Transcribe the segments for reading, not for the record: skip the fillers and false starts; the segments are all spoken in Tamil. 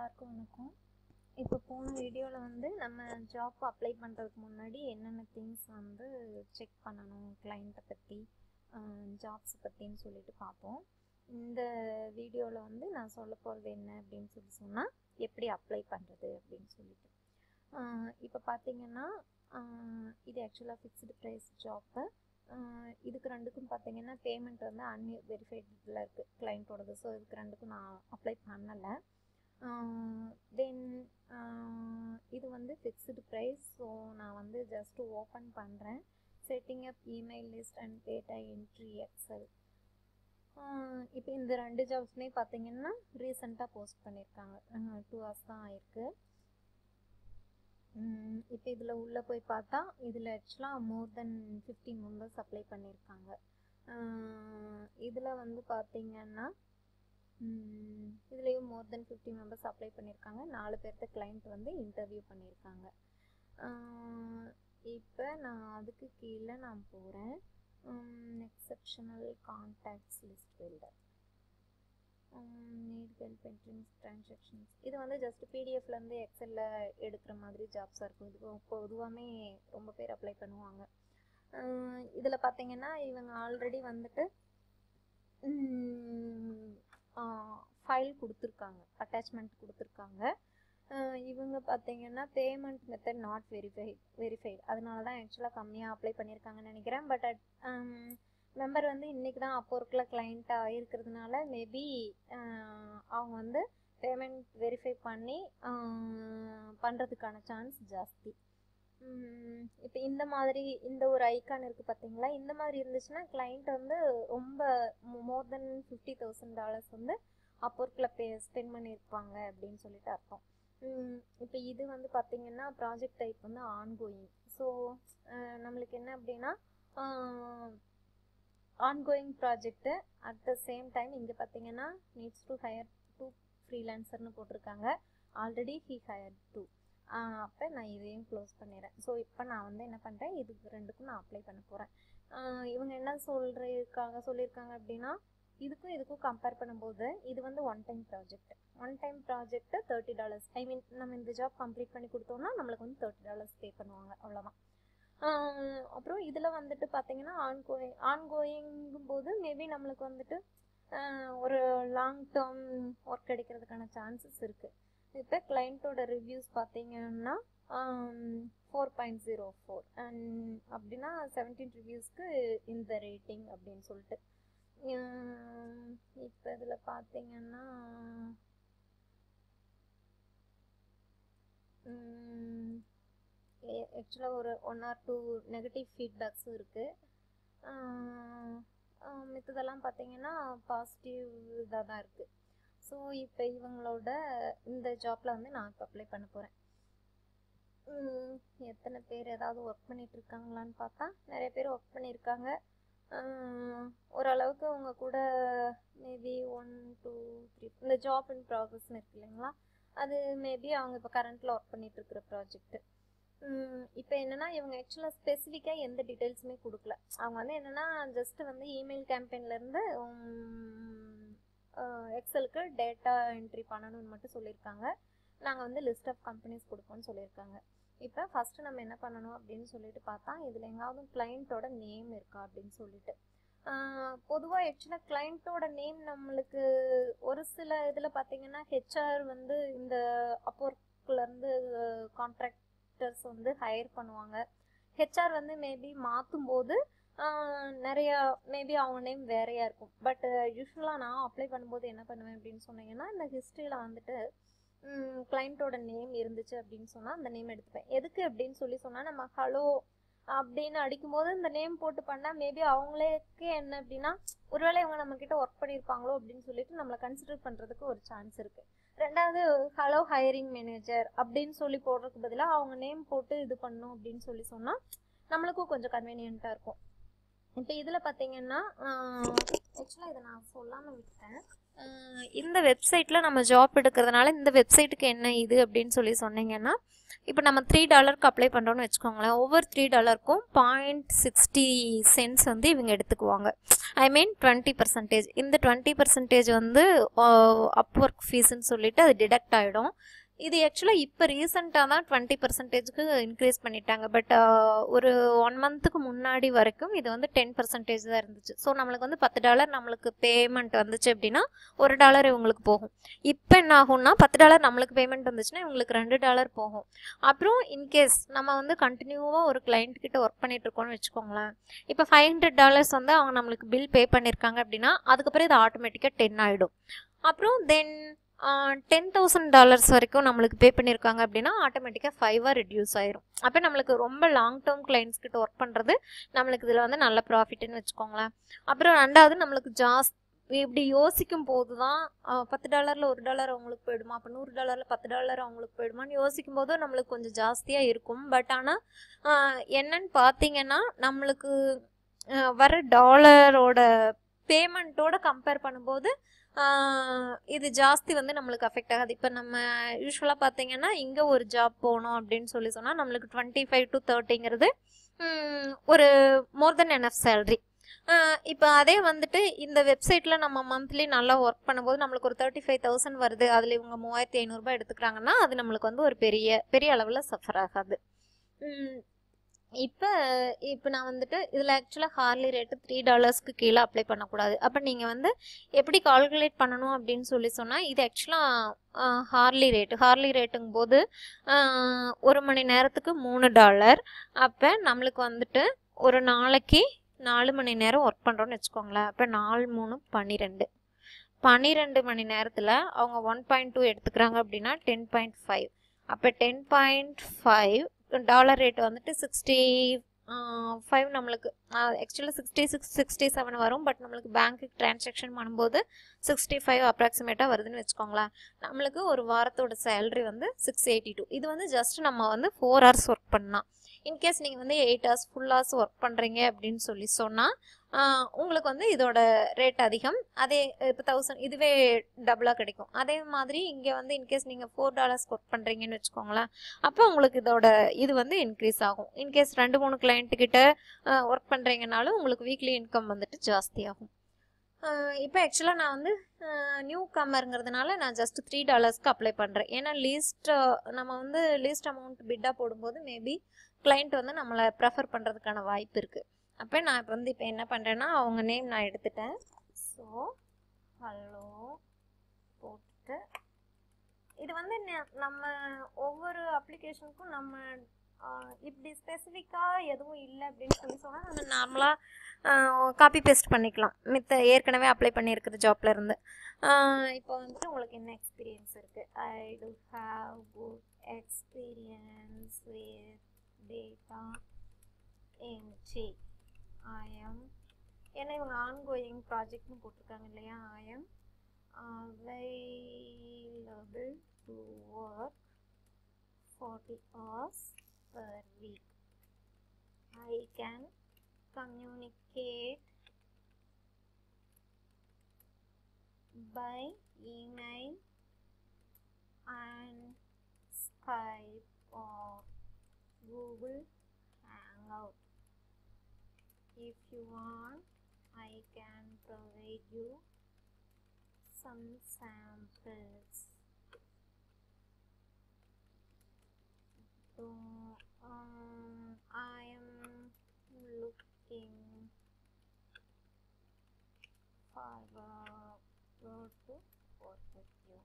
எல்லாருக்கும் வணக்கம். இப்போ போன வீடியோவில் வந்து நம்ம ஜாப் அப்ளை பண்ணுறதுக்கு முன்னாடி என்னென்ன திங்ஸ் வந்து செக் பண்ணணும் கிளைண்ட்டை பற்றி, ஜாப்ஸை பற்றின்னு சொல்லிட்டு பார்ப்போம். இந்த வீடியோவில் வந்து நான் சொல்ல போகிறது என்ன அப்படின்னு சொன்னால் எப்படி அப்ளை பண்ணுறது அப்படின்னு சொல்லிட்டு. இப்போ பார்த்தீங்கன்னா இது ஆக்சுவலாக ஃபிக்ஸ்டு ப்ரைஸ் ஜாப்பு. இதுக்கு ரெண்டுக்கும் பார்த்தீங்கன்னா பேமெண்ட் வந்து அன்வெரிஃபைடில் இருக்குது கிளைண்ட்டோடது. ஸோ இதுக்கு ரெண்டுக்கும் நான் அப்ளை பண்ணலை. தென் இது வந்து ஃபிக்ஸ்டு ப்ரைஸ். ஸோ நான் வந்து ஜஸ்ட்டு ஓப்பன் பண்ணுறேன். Setting up email list and data entry excel. இப்போ இந்த ரெண்டு ஜாப்ஸுமே பார்த்தீங்கன்னா ரீசெண்டாக போஸ்ட் பண்ணியிருக்காங்க. 2 hours தான் ஆயிருக்கு. இப்போ இதில் உள்ளே போய் பார்த்தா இதில் ஆக்சுவலாக மோர் தென் 15 மெம்பர்ஸ் அப்ளை பண்ணியிருக்காங்க. இதில் வந்து பார்த்தீங்கன்னா இதுலேயும் மோர் தென் 50 மெம்பர்ஸ் அப்ளை பண்ணியிருக்காங்க. 4 பேர்த்த கிளைண்ட் வந்து இன்டர்வியூ பண்ணியிருக்காங்க. இப்போ நான் அதுக்கு கீழே நான் போகிறேன். Exceptional contacts list filter, need help entries transactions. இது வந்து ஜஸ்ட் பிடிஎஃப்லேருந்து எக்ஸலில் எடுக்கிற மாதிரி ஜாப்ஸாக இருக்கும். இது பொதுவாகவே ரொம்ப பேர் அப்ளை பண்ணுவாங்க. இதில் பார்த்தீங்கன்னா இவங்க ஆல்ரெடி வந்துட்டு ஃபைல் கொடுத்துருக்காங்க, அட்டாச்மெண்ட் கொடுத்துருக்காங்க. இவங்க பார்த்தீங்கன்னா பேமெண்ட் மெத்தட் நாட் வெரிஃபைடு, அதனால தான் ஆக்சுவலாக கம்மியாக அப்ளை பண்ணியிருக்காங்கன்னு நினைக்கிறேன். பட் மெம்பர் வந்து இன்றைக்கி தான் அப்போர்க்கில் கிளைண்ட்டாக இருக்கிறதுனால மேபி அவங்க வந்து பேமெண்ட் வெரிஃபை பண்ணி பண்ணுறதுக்கான சான்ஸ் ஜாஸ்தி. இப்போ இந்த மாதிரி இந்த ஒரு ஐக்கான் இருக்குது பார்த்தீங்களா, இந்த மாதிரி இருந்துச்சுன்னா கிளைண்ட் வந்து ரொம்ப மோர் தென் $50,000 வந்து அப்போர்க்கில் ஸ்பெண்ட் பண்ணியிருப்பாங்க அப்படின்னு சொல்லிட்டு அர்த்தம். இப்போ இது வந்து பார்த்தீங்கன்னா ப்ராஜெக்ட் டைப் வந்து ஆன்கோயிங். ஸோ நம்மளுக்கு என்ன அப்படின்னா ongoing project. At the same time இங்கே பார்த்தீங்கன்னா நீட்ஸ் டு ஹையர் 2 ஃப்ரீலான்சர்னு போட்டிருக்காங்க. Already he hire 2. அப்போ நான் இதையும் க்ளோஸ் பண்ணிடுறேன். ஸோ இப்போ நான் வந்து என்ன பண்ணுறேன், இதுக்கு ரெண்டுக்கும் நான் அப்ளை பண்ண போகிறேன். இவங்க என்ன சொல்லியிருக்காங்க அப்படின்னா இதுக்கும் கம்பேர் பண்ணும்போது இது வந்து one time project $30. I mean நம்ம இந்த ஜாப் கம்ப்ளீட் பண்ணி கொடுத்தோம்னா நம்மளுக்கு வந்து $30 பே பண்ணுவாங்க, அவ்வளோதான். அப்புறம் இதில் வந்துட்டு பார்த்தீங்கன்னா ஆன்கோயிங்கும் போது மேபி நம்மளுக்கு வந்துட்டு ஒரு லாங் டேர்ம் ஒர்க் கிடைக்கிறதுக்கான சான்சஸ் இருக்குது. இப்போ கிளைண்ட்டோட ரிவ்யூஸ் பார்த்தீங்கன்னா 4.04 அண்ட் அப்படின்னா 17 ரிவ்யூஸ்க்கு இந்த ரேட்டிங் அப்படின்னு சொல்லிட்டு. இப்போ இதில் பார்த்தீங்கன்னா ஆக்சுவலாக ஒரு 1 or 2 நெகட்டிவ் ஃபீட்பேக்ஸும் இருக்குது. மித்ததெல்லாம் பார்த்தீங்கன்னா பாசிட்டிவ் இதாக தான் இருக்குது. ஸோ இப்போ இவங்களோட இந்த ஜாப்பில் வந்து நான் இப்போ அப்ளை பண்ண போகிறேன். எத்தனை பேர் ஏதாவது ஒர்க் பண்ணிட்டு இருக்காங்களான்னு பார்த்தா நிறைய பேர் ஒர்க் பண்ணியிருக்காங்க. ஓரளவுக்கு அவங்க கூட மேபி 1, 2, 3 இந்த ஜாப் இன் ப்ராக்ரஸ்ன்னு இருக்கு இல்லைங்களா, அது மேபி அவங்க இப்போ கரண்ட்டில் ஒர்க் பண்ணிட்டு இருக்கிற ப்ராஜெக்ட். இப்போ என்னன்னா இவங்க ஆக்சுவலாக ஸ்பெசிஃபிக்காக எந்த டீட்டெயில்ஸுமே கொடுக்கல. அவங்க வந்து என்னென்னா ஜஸ்ட்டு வந்து இமெயில் கேம்பெயின்லேருந்து எக்ஸலுக்கு டேட்டா என்ட்ரி பண்ணணும்னு மட்டும் சொல்லியிருக்காங்க. நாங்கள் வந்து லிஸ்ட் ஆஃப் கம்பெனிஸ் கொடுப்போம்னு சொல்லியிருக்காங்க. இப்போ ஃபஸ்ட்டு நம்ம என்ன பண்ணணும் அப்படின்னு சொல்லிட்டு பார்த்தா இதில் எங்காவது கிளைண்ட்டோட நேம் இருக்கா அப்படின்னு சொல்லிட்டு. பொதுவாக ஆக்சுவலாக கிளைண்ட்டோட நேம் நம்மளுக்கு ஒரு சில இதில் பார்த்தீங்கன்னா ஹெச்ஆர் வந்து இந்த அப்போர்க்லேருந்து கான்ட்ராக்டர்ஸ் வந்து ஹையர் பண்ணுவாங்க. ஹெச்ஆர் வந்து மேபி மாற்றும் போது நிறையா மேபி அவங்க நேம் வேறையாக இருக்கும். பட் யூஸ்வலாக நான் அப்ளை பண்ணும்போது என்ன பண்ணுவேன் அப்படின்னு சொன்னீங்கன்னா இந்த ஹிஸ்ட்ரியில் வந்துட்டு கிளைண்ட்டோட நேம் இருந்துச்சு அப்படின்னு சொன்னால் அந்த நேம் எடுத்துப்பேன். எதுக்கு அப்படின்னு சொன்னால் நம்ம ஹலோ அப்படின்னு அடிக்கும்போது இந்த நேம் போட்டு பண்ணால் மேபி அவங்களுக்கே என்ன அப்படின்னா ஒருவேளை இவங்க நம்மக்கிட்ட ஒர்க் பண்ணியிருப்பாங்களோ அப்படின்னு சொல்லிட்டு நம்மளை கன்சிடர் பண்ணுறதுக்கு ஒரு சான்ஸ் இருக்குது. ரெண்டாவது ஹலோ ஹையரிங் மேனேஜர் அப்படின்னு சொல்லி போடுறதுக்கு பதிலாக அவங்க நேம் போட்டு இது பண்ணும் அப்படின்னு சொன்னால் நம்மளுக்கும் கொஞ்சம் கன்வீனியண்ட்டாக இருக்கும். இப்போ இதில் பார்த்தீங்கன்னா ஆக்சுவலாக இதை நான் சொல்லாமல் விட்டேன். இந்த வெப்சைட்டில் நம்ம ஜாப் எடுக்கிறதுனால இந்த வெப்சைட்டுக்கு என்ன இது அப்படின்னு சொல்லி சொன்னீங்கன்னா, இப்போ நம்ம $3 அப்ளை பண்ணுறோன்னு வச்சுக்கோங்களேன். ஒவ்வொரு $3க்கும் 0.60 சென்ட்ஸ் வந்து இவங்க எடுத்துக்குவாங்க. ஐ மீன் 20%. இந்த 20% வந்து அப்வொர்க் ஃபீஸ்ன்னு சொல்லிட்டு அது டிடக்ட் ஆகிடும். இது ஆக்சுவலாக இப்போ ரீசெண்டாக தான் 20%க்கு இன்க்ரீஸ் பண்ணிட்டாங்க. பட் ஒரு 1 மந்த்துக்கு முன்னாடி வரைக்கும் இது வந்து 10% தான் இருந்துச்சு. ஸோ நம்மளுக்கு வந்து $10 நம்மளுக்கு பேமெண்ட் வந்துச்சு அப்படின்னா $1 இவங்களுக்கு போகும். இப்போ என்ன ஆகும்னா $10 நம்மளுக்கு பேமெண்ட் வந்துச்சுன்னா இவங்களுக்கு $2 போகும். அப்புறம் இன்கேஸ் நம்ம வந்து கண்டினியூவாக ஒரு கிளைண்ட் கிட்ட ஒர்க் பண்ணிட்டு இருக்கோம்னு வச்சுக்கோங்களேன். இப்போ $500 வந்து அவங்க நம்மளுக்கு பில் பே பண்ணியிருக்காங்க அப்படின்னா அதுக்கப்புறம் இது ஆட்டோமேட்டிக்காக 10 ஆகிடும். அப்புறம் தென் $10,000 வரைக்கும் நம்மளுக்கு பே பண்ணியிருக்காங்க அப்படின்னா ஆட்டோமேட்டிக்காக 5 ரெடியூஸ் ஆயிரும். அப்போ நம்மளுக்கு ரொம்ப லாங் டேர்ம் கிளைண்ட்ஸ் கிட்ட ஒர்க் பண்ணுறது நம்மளுக்கு இதில் வந்து நல்ல ப்ராஃபிட்னு வச்சுக்கோங்களேன். அப்புறம் ரெண்டாவது நம்மளுக்கு இப்படி யோசிக்கும் போது தான் $10ல் $1 அவங்களுக்கு போயிடுமா, அப்போ $100ல் $10 அவங்களுக்கு போயிடுமான்னு யோசிக்கும் போது நம்மளுக்கு கொஞ்சம் ஜாஸ்தியாக இருக்கும். பட் ஆனால் என்னன்னு பார்த்தீங்கன்னா நம்மளுக்கு வர டாலரோட பேமெண்ட்டோட கம்பேர் பண்ணும்போது இது ஜாஸ்தி வந்து நம்மளுக்கு அஃபெக்ட் ஆகாது. இப்போ நம்ம யூஸ்வலாக பார்த்தீங்கன்னா இங்கே ஒரு ஜாப் போகணும் அப்படின்னு சொல்லி சொன்னால் நம்மளுக்கு 25 to 30ங்கிறது ஒரு மோர் தென் எனஃப் சேலரி. இப்போ அதே வந்துட்டு இந்த வெப்சைட்டில் நம்ம மந்த்லி நல்லா ஒர்க் பண்ணும்போது நம்மளுக்கு ஒரு 35,000 வருது. அதில் இவங்க 3,500 எடுத்துக்கிறாங்கன்னா அது நம்மளுக்கு வந்து ஒரு பெரிய அளவில் சஃபர் ஆகாது. இப்போ நான் வந்துட்டு இதில் ஆக்சுவலாக ஹார்லி ரேட்டு $3க்கு கீழே அப்ளை பண்ணக்கூடாது. அப்போ நீங்கள் வந்து எப்படி கால்குலேட் பண்ணணும் அப்படின்னு சொல்லி சொன்னால் இது ஆக்சுவலாக ஹார்லி ரேட்டுங்கும் போது 1 மணி நேரத்துக்கு $3. அப்போ நம்மளுக்கு வந்துட்டு ஒரு நாளைக்கு 4 மணி நேரம் ஒர்க் பண்ணுறோன்னு வச்சுக்கோங்களேன். அப்போ 4 3 12 மணி நேரத்தில் அவங்க 1.2 எடுத்துக்கிறாங்க அப்படின்னா 10.5. அப்போ 10.5 டாலர் ரேட் வந்துட்டு 65 நம்மளுக்கு ஆக்சுவலாக 66 67 வரும். பட் நம்மளுக்கு பேங்க்குக்கு டிரான்சாக்ஷன் பண்ணும்போது 65 அப்ராக்சிமேட்டாக வருதுன்னு வச்சுக்கோங்களேன். நம்மளுக்கு ஒரு வாரத்தோட சேலரி வந்து 682. இது வந்து ஜஸ்ட் நம்ம வந்து 4 hours ஒர்க் பண்ணலாம். இன்கேஸ் நீங்கள் வந்து 8 hours ஃபுல் ஹவர்ஸ் ஒர்க் பண்ணுறீங்க அப்படின்னு சொல்லி சொன்னால் உங்களுக்கு வந்து இதோட ரேட் அதிகம். அதே இப்போ 1000 இதுவே டபுளாக கிடைக்கும். அதே மாதிரி இங்கே வந்து இன்கேஸ் நீங்கள் $4 ஒர்க் பண்ணுறீங்கன்னு வச்சுக்கோங்களேன். அப்போ உங்களுக்கு இது வந்து இன்க்ரீஸ் ஆகும். இன்கேஸ் 2-3 கிளைண்ட்டுக்கிட்ட ஒர்க் பண்ணுறீங்கனாலும் உங்களுக்கு வீக்லி இன்கம் வந்துட்டு ஜாஸ்தி ஆகும். இப்போ ஆக்சுவலாக நான் வந்து நியூ கம்மருங்கிறதுனால நான் ஜஸ்ட் $3க்கு அப்ளை பண்ணுறேன். ஏன்னா நம்ம வந்து லீஸ்ட் அமௌண்ட் பிட்டாக போடும்போது மேபி கிளைண்ட் வந்து நம்மளை ப்ரெஃபர் பண்ணுறதுக்கான வாய்ப்பு இருக்குது. அப்போ நான் இப்போ என்ன பண்ணுறேன்னா அவங்க நேம் நான் எடுத்துட்டேன். ஸோ ஹலோ போட்டு இது வந்து நம்ம ஒவ்வொரு அப்ளிகேஷனுக்கும் நம்ம இப்படி ஸ்பெசிஃபிக்காக எதுவும் இல்லை அப்படின்னு சொல்லி சொன்னால் நம்ம நார்மலாக காப்பி பேஸ்ட் பண்ணிக்கலாம் மித்த ஏற்கனவே அப்ளை பண்ணியிருக்கிற ஜாப்ல இருந்து. இப்போ வந்துட்டு உங்களுக்கு என்ன எக்ஸ்பீரியன்ஸ் இருக்குது? I do have good experience with data entry. ஏன்னா இவங்க ஆன்கோயிங் ப்ராஜெக்ட்னு போட்டிருக்காங்க இல்லையா. I am available to work 40 hours per week. I can communicate by email and Skype or Google Hangout. If you want, I can provide you some samples. So I am looking forward to work with you.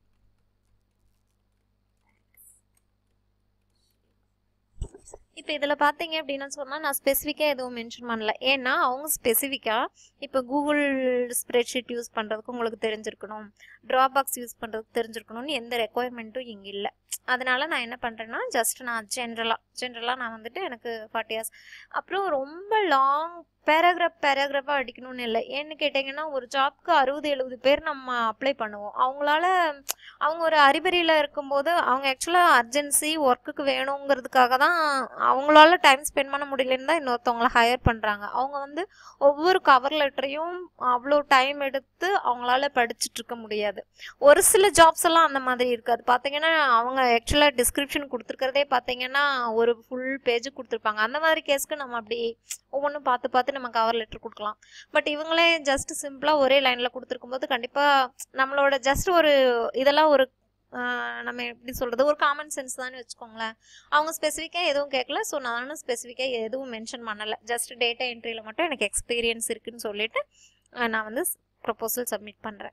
இப்போ இதில் பார்த்தீங்க அப்படின்னு சொன்னால் நான் ஸ்பெசிஃபிக்காக எதுவும் மென்ஷன் பண்ணல. ஏன்னா அவங்க ஸ்பெசிஃபிக்காக இப்போ கூகுள் ஸ்ப்ரெட்ஷீட் யூஸ் பண்ணுறதுக்கு உங்களுக்கு தெரிஞ்சிருக்கணும், ட்ராபாக்ஸ் யூஸ் பண்ணுறதுக்கு தெரிஞ்சிருக்கணும்னு எந்த ரெக்குவயர்மெண்ட்டும் இங்கே இல்லை. அதனால நான் என்ன பண்ணுறேன்னா ஜஸ்ட் நான் ஜென்ரலாக நான் வந்துட்டு எனக்கு 40 years. அப்புறம் ரொம்ப லாங் பேராகிராஃபாக அடிக்கணும்னு இல்லை. ஏன்னு கேட்டிங்கன்னா ஒரு ஜாப்க்கு 60-70 பேர் நம்ம அப்ளை பண்ணுவோம். அவங்க ஒரு அறிபறியில் இருக்கும்போது அவங்க ஆக்சுவலாக அர்ஜென்சி ஒர்க்குக்கு வேணுங்கிறதுக்காக தான் அவங்களால டைம் ஸ்பெண்ட் பண்ண முடியலன்னு தான் இன்னொருத்தவங்களை ஹையர் பண்ணுறாங்க. அவங்க வந்து ஒவ்வொரு கவர் லெட்டரையும் அவ்வளோ டைம் எடுத்து அவங்களால படிச்சுட்டு இருக்க முடியாது. ஒரு சில ஜாப்ஸ் எல்லாம் அந்த மாதிரி இருக்காது. பார்த்தீங்கன்னா அவங்க ஆக்சுவலாக டிஸ்கிரிப்ஷன் கொடுத்துருக்கிறதே பார்த்தீங்கன்னா ஒரு ஃபுல் பேஜ் கொடுத்துருப்பாங்க. அந்த மாதிரி கேஸ்க்கு நம்ம அப்படி ஒவ்வொன்றும் பார்த்து நம்ம கவர் லெட்டர் கொடுக்கலாம். பட் இவங்களே ஜஸ்ட் சிம்பிளாக ஒரே லைனில் கொடுத்துருக்கும் போது கண்டிப்பாக நம்மளோட ஜஸ்ட் ஒரு இதெல்லாம் ஒரு நம்ம எப்படி சொல்கிறது, ஒரு காமன் சென்ஸ் தானே வச்சுக்கோங்களேன். அவங்க ஸ்பெசிஃபிக்காக எதுவும் கேட்கல. ஸோ நானும் ஸ்பெசிஃபிக்காக எதுவும் மென்ஷன் பண்ணலை. ஜஸ்ட் டேட்டா என்ட்ரியில் மட்டும் எனக்கு எக்ஸ்பீரியன்ஸ் இருக்குதுன்னு சொல்லிட்டு நான் வந்து ப்ரொபோசல் சப்மிட் பண்ணுறேன்.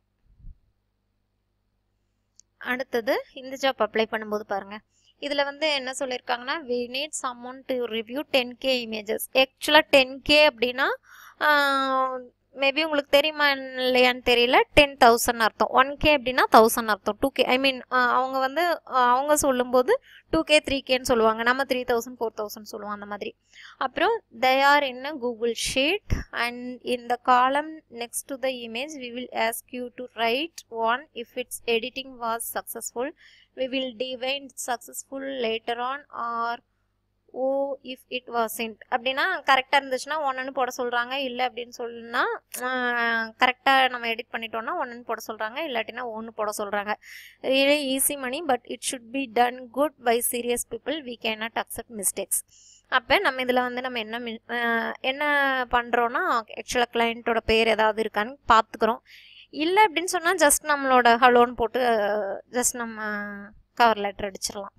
அடுத்தது இந்த ஜாப் அப்ளை பண்ணும்போது பாருங்கள், இதில் வந்து என்ன சொல்லியிருக்காங்கன்னா we need someone to review 10K images. ஆக்சுவலாக 10K அப்படின்னா மேபி உங்களுக்கு தெரியுமா இல்லையான்னு தெரியல, 10,000 அர்த்தம். 1K அப்படின்னா 1000 அர்த்தம். 2K ஐ மீன் அவங்க சொல்லும்போது 2K 3Kன்னு சொல்லுவாங்க. நம்ம 3000 4000 சொல்லுவோம் அந்த மாதிரி. அப்புறம் they are in a Google sheet and in the column next to the image we will ask you to write one if its editing was successful, we will divine successful later on, or if it wasn't அப்படின்னா கரெக்டாக இருந்துச்சுன்னா 1ன்னு போட சொல்கிறாங்க. இல்லை அப்படின்னு சொல்லுன்னா கரெக்டாக நம்ம எடிட் பண்ணிட்டோம்னா 1ன்னு போட சொல்கிறாங்க. இல்லாட்டினா 1 போட சொல்கிறாங்க. Really easy money, but it should be done good by serious people. We can not accept mistakes. அப்போ நம்ம இதில் வந்து நம்ம என்ன பண்ணுறோன்னா ஆக்சுவலாக கிளைண்ட்டோட பேர் ஏதாவது இருக்கான்னு பார்த்துக்குறோம். இல்லை அப்படின்னு சொன்னால் ஜஸ்ட் நம்மளோட ஹலோன்னு போட்டு ஜஸ்ட் நம்ம கவர் லெட்டர் அடிச்சிடலாம்.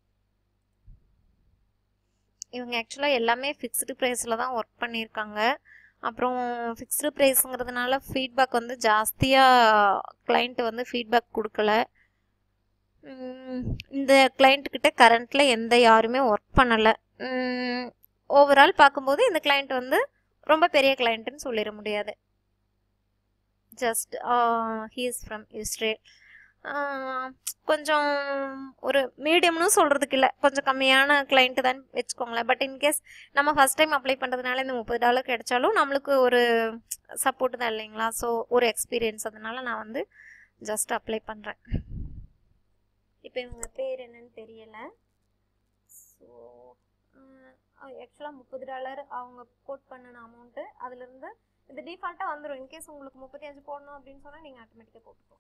இவங்க ஆக்சுவலாக எல்லாமே ஃபிக்ஸ்டு ப்ரைஸில் தான் ஒர்க் பண்ணியிருக்காங்க. அப்புறம் ஃபிக்ஸ்டு ப்ரைஸுங்கிறதுனால ஃபீட்பேக் வந்து ஜாஸ்தியாக கிளைண்ட்டு வந்து ஃபீட்பேக் கொடுக்கல. இந்த கிளைண்ட்டுக்கிட்ட கரண்ட்டில் யாருமே ஒர்க் பண்ணலை. ஓவரால் பார்க்கும்போது இந்த கிளைண்ட் வந்து ரொம்ப பெரிய கிளைண்ட்டுன்னு சொல்லிட முடியாது. Just he is from Israel. கொஞ்சம் ஒரு மீடியம்னு சொல்கிறதுக்கு இல்லை, கொஞ்சம் கம்மியான கிளைண்ட்டு தான் வச்சுக்கோங்களேன். பட் இன்கேஸ் நம்ம ஃபஸ்ட் டைம் அப்ளை பண்ணுறதுனால இந்த $30 கிடைச்சாலும் நம்மளுக்கு ஒரு சப்போர்ட் தான் இல்லைங்களா. ஸோ ஒரு எக்ஸ்பீரியன்ஸ், அதனால நான் வந்து ஜஸ்ட் அப்ளை பண்ணுறேன். இப்போ இவங்க பேர் என்னன்னு தெரியலை. ஸோ ஆக்சுவலாக $30 அவங்க கோட் பண்ணின அமௌண்ட்டு அதிலிருந்து இது டிஃபால்ட்டாக வந்துடும். இன்கேஸ் உங்களுக்கு 35 போடணும் அப்படின்னு சொன்னால் நீங்கள் ஆட்டோமேட்டிக்காக போட்டுக்கோ.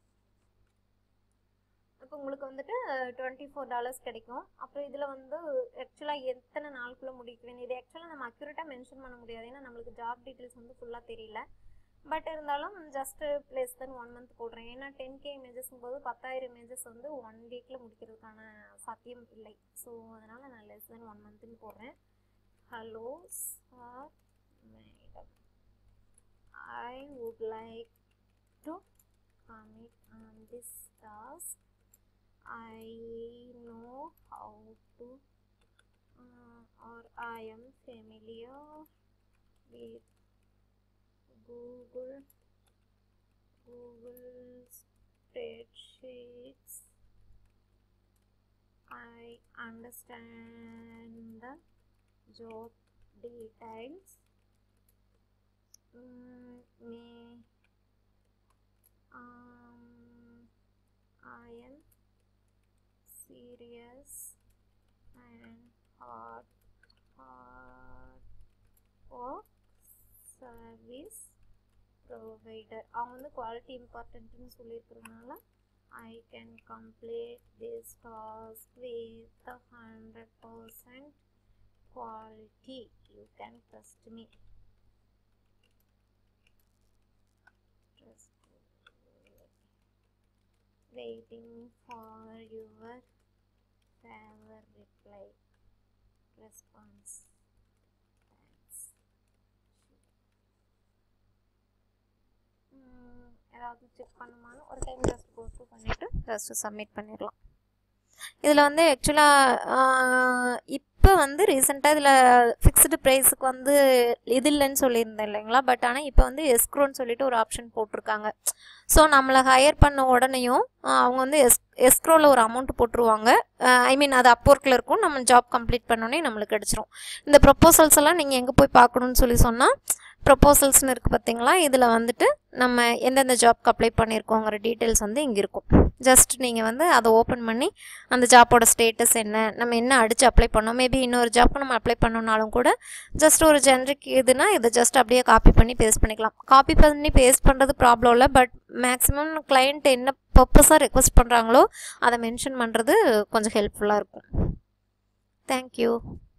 இப்போ உங்களுக்கு வந்துட்டு $24 கிடைக்கும். அப்புறம் இதில் வந்து ஆக்சுவலாக எத்தனை நாளுக்குள்ளே முடிக்க வேணும், இது ஆக்சுவலாக நம்ம அக்யூரேட்டாக மென்ஷன் பண்ண முடியாது. ஏன்னா நம்மளுக்கு ஜாப் டீட்டெயில்ஸ் வந்து ஃபுல்லாக தெரியல. பட் இருந்தாலும் ஜஸ்ட்டு ப்ளேஸ் தான் 1 month போடுறேன். ஏன்னா 10K இமேஜஸ்ங்கும் போது 10,000 இமேஜஸ் வந்து 1 weekல முடிக்கிறதுக்கான சாத்தியம் இல்லை. ஸோ அதனால் நான் லெஸ் தென் 1 monthன்னு போடுறேன். Hello sir madam, I would like to commit on this task. I know how to or I am familiar with Google spreadsheets. I understand the job details. I am serious and hard work service provider. அவங்க வந்து குவாலிட்டி இம்பார்ட்டன்ட்னு சொல்லியிருக்கிறதுனால I can complete this task with 100% quality. You can trust me. Waiting for your favor reply response. Thanks. ஏதாவது செக் பண்ணுமான்னு ஒரு டைம் ஜஸ்ட் கோ த்ரூ பண்ணிவிட்டு ஜஸ்ட் சப்மிட் பண்ணிடலாம். இதில் வந்து ஆக்சுவலாக இப்போ இப்போ வந்து ரீசெண்டாக இதில் ஃபிக்ஸ்டு ப்ரைஸுக்கு வந்து இது இல்லைன்னு சொல்லியிருந்தேன் இல்லைங்களா, பட் ஆனால் இப்போ வந்து எஸ்க்ரோன்னு சொல்லிட்டு ஒரு ஆப்ஷன் போட்டிருக்காங்க. ஸோ நம்மளை ஹையர் பண்ண உடனேயும் அவங்க வந்து எஸ்க்ரோவில் ஒரு அமௌண்ட் போட்டுருவாங்க. ஐ மீன் அது அப்போர்க்கில் இருக்கும். நம்ம ஜாப் கம்ப்ளீட் பண்ணோன்னே நம்மளுக்கு கிடச்சிரும். இந்த ப்ரொப்போசல்ஸ் எல்லாம் நீங்கள் எங்கே போய் பார்க்கணுன்னு சொன்னால் ப்ரொப்போசல்ஸ்னு இருக்குது பார்த்தீங்களா, இதில் வந்துட்டு நம்ம எந்தெந்த ஜாப்க்கு அப்ளை பண்ணியிருக்கோங்கிற டீட்டெயில்ஸ் வந்து இங்கே இருக்கும். ஜஸ்ட் நீங்கள் வந்து அதை ஓப்பன் பண்ணி அந்த ஜாப்போட ஸ்டேட்டஸ் என்ன, நம்ம என்ன அடித்து அப்ளை பண்ணோம், மேபி இன்னொரு ஜாப்க்கு நம்ம அப்ளை பண்ணோன்னாலும் கூட ஜஸ்ட் ஒரு ஜென்ரிக் இதுனா இதை ஜஸ்ட் அப்படியே காப்பி பண்ணி பேஸ்ட் பண்ணிக்கலாம். காப்பி பண்ணி பேஸ்ட் பண்ணுறது ப்ராப்ளம் இல்லை, பட் மேக்ஸிமம் கிளைண்ட் என்ன பர்பஸாக ரெக்வஸ்ட் பண்ணுறாங்களோ அதை மென்ஷன் பண்ணுறது கொஞ்சம் ஹெல்ப்ஃபுல்லாக இருக்கும். தேங்க்யூ.